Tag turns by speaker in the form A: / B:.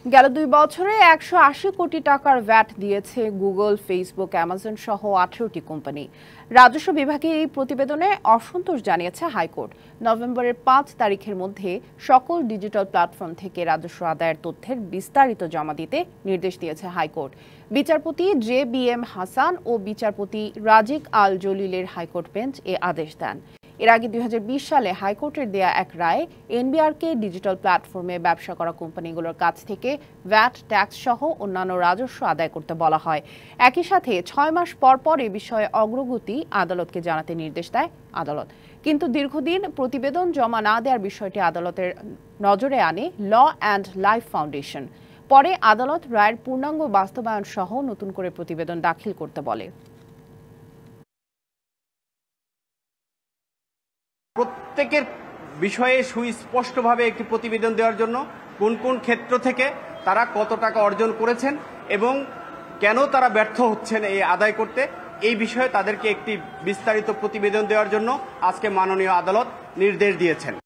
A: গেল ২ বছরে ১৮০ কোটি টাকার ভ্যাট দিয়েছে গুগল, ফেসবুক, অ্যামাজন সহ ১৮টি কোম্পানি। রাজস্ব বিভাগের এই প্রতিবেদনে অসন্তোষ জানিয়েছে হাইকোর্ট। নভেম্বরের ৫ তারিখের মধ্যে সকল ডিজিটাল প্ল্যাটফর্ম থেকে রাজস্ব আদায়ের তথ্যের বিস্তারিত জমা দিতে নির্দেশ দিয়েছে হাইকোর্ট। বিচারপতি JBM হাসান ও বিচারপতি রাজিক আল জলিলের হাইকোর্ট বেঞ্চ এ আদেশ দেন। এর আগে ২০২০ সালে হাইকোর্টের দেয়া এক রায়ে এনবিআরকে ডিজিটাল প্ল্যাটফর্মে ব্যবসা করা কোম্পানিগুলোর কাছ থেকে ভ্যাট, ট্যাক্স সহ অন্যান্য রাজস্ব আদায় করতে বলা হয়। একই সাথে ৬ মাস পর পর এ বিষয়ে অগ্রগতি আদালতকে জানাতে নির্দেশ দেয় আদালত। কিন্তু দীর্ঘদিন প্রতিবেদন জমা না দেওয়ার বিষয়টি আদালতের নজরে আনে ল অ্যান্ড লাইফ ফাউন্ডেশন। পরে আদালত রায়ের পূর্ণাঙ্গ বাস্তবায়ন সহ নতুন করে প্রতিবেদন দাখিল করতে বলে।
B: প্রত্যেকের বিষয়ে সুস্পষ্টভাবে একটি প্রতিবেদন দেওয়ার জন্য কোন কোন ক্ষেত্র থেকে তারা কত টাকা অর্জন করেছেন এবং কেন তারা ব্যর্থ হচ্ছেন এই আদায় করতে, এই বিষয়ে তাদেরকে একটি বিস্তারিত প্রতিবেদন দেওয়ার জন্য আজকে মাননীয় আদালত নির্দেশ দিয়েছেন।